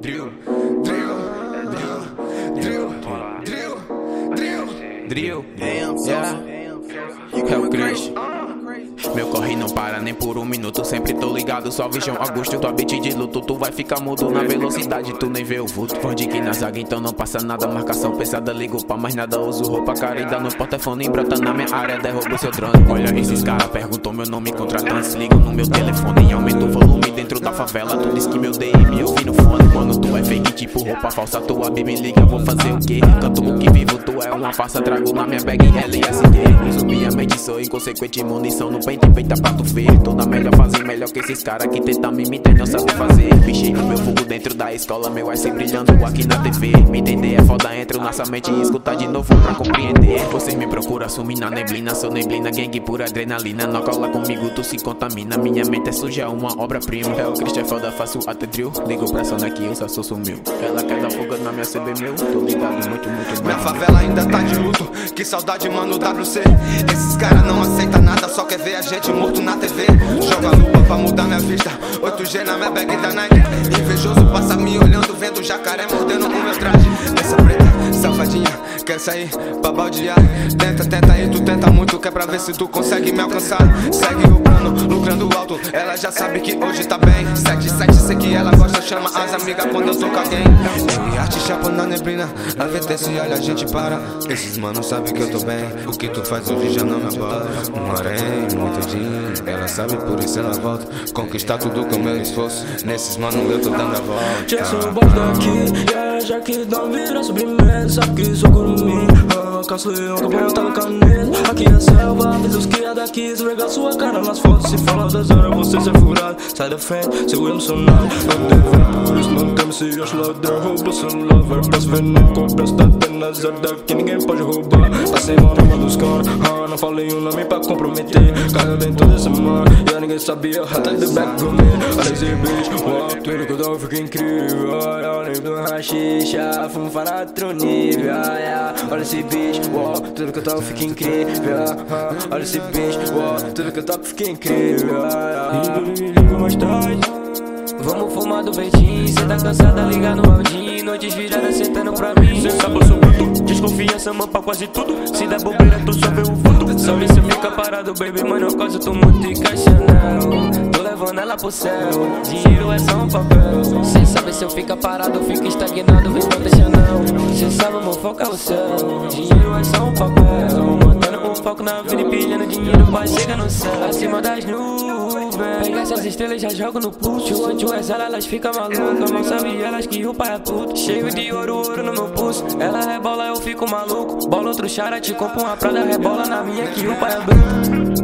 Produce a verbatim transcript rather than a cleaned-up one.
drill, drill, drill, drill, drill, drill, drill, yeah. É o Chris. Meu corre não para nem por um minuto, sempre tô ligado, só Vision Augusto. Tua beat de luto, tu vai ficar mudo na velocidade, tu nem vê o vulto. Vandique na zaga, então não passa nada, marcação pesada, ligo pra mais nada, uso roupa cara e dá no portafone, brota na minha área, derrubo seu drone. Olha esses caras, perguntou meu nome, contratantes, ligam no meu telefone e aumenta o volume dentro da favela. Tu diz que meu D M eu vi no fone, quando tu é fake tipo roupa falsa, tua B me liga, vou fazer o quê? Canto o que vivo, tu é uma farsa, trago na minha bag L S D. Subidamente sou inconsequente, munição no peito e peita pra tu ver. Tô na melhor fase, melhor que esses caras que tentam me imitar e não sabem fazer. Bichei no meu fogo dentro da escola, meu ice brilhando aqui na T V. Me entender é foda, entro na sua mente e escutar de novo pra compreender. Vocês me procuram, sumir na neblina, sou neblina, gangue pura adrenalina. Não cola comigo, tu se contamina, minha mente é suja, uma obra-prima. É o Christian foda, faço até drill, ligo pra Sona que eu só sou sumiu. Ela quer dar fuga na minha C B meu, tô ligado muito, muito bem. Minha favela ainda tá de luto, que saudade mano W C. Esses caras não aceitam nada, só quer ver a gente morto na T V. Joga lupa pra mudar minha vista, oito G na minha bag da Nike. Invejoso passa me olhando, vendo jacaré mordendo o meu traje. Essa preta, safadinha, quer sair pra baldear. Tenta, tenta aí, tu tenta muito, que é pra ver se tu consegue me alcançar. Segue o plano, lucrando alto, ela já sabe que hoje tá bem. Sete, sete, sei que ela gosta, chama as amigas quando eu tô com alguém. M arte chapa na neblina, a V T se olha a gente para. Esses manos sabem que eu tô bem, o que tu faz hoje já não me aborda. Um harém, muito dinheiro, ela sabe por isso ela volta. Conquistar tudo com meu esforço, nesses manos eu tô dando a volta. Já sou o boss daqui, yeah, já que dá um vira sobremesa. Sabe que sou curumim, ah, caço leão, tô plantando caneta. Aqui na selva, avisa os que é daqui, esfrega sua cara nas fotos. Se fala das horas, você ser furado. Sai da frente, seu emocionado. Não devendo, por isso não temo se acha ladrão. Rouba celular, vai pra se vender, compra esta tenda zero que ninguém pode roubar. Tá sem mão na mão dos caras, ah, não falei o nome pra comprometer. Caiu bem toda semana, e ninguém sabia. Atrás do back comigo, olha esse bicho, uau, tudo que eu dou fica incrível. Olha do rachixa, fumo para outro nível. Olha esse bicho, uau, tudo que eu toco fica incrível. Olha esse bicho, uau, tudo que eu toco fica incrível. Me liga mais tarde. Vamos fumar do verdinho, cê tá cansada, liga no Aldinho. Noites viradas sentando pra mim. Cê sabe eu sou bruto, desconfiança, mano, pra quase tudo. Se der bobeira, tu só vê o vulto. Sabe se fica parado, baby, mano, eu quase tô muito encaixando. Tô levando ela pro céu, dinheiro é só um papel. Cê sabe se eu ficar parado, eu fico estagnado, vem não deixa não. Cê sabe, meu foco é o céu, dinheiro é só um papel. Mantendo o foco na vida e pilhando dinheiro pra chegar no céu. Acima das nuvens, pega essas estrelas, já jogo no pulso. Tio, essa elas ficam malucas, mal sabe elas que o pai é puto. Cheio de ouro, ouro no meu pulso. Ela rebola, eu fico maluco. Bola outro chara, te compro uma prada, rebola na minha que o pai é bruto.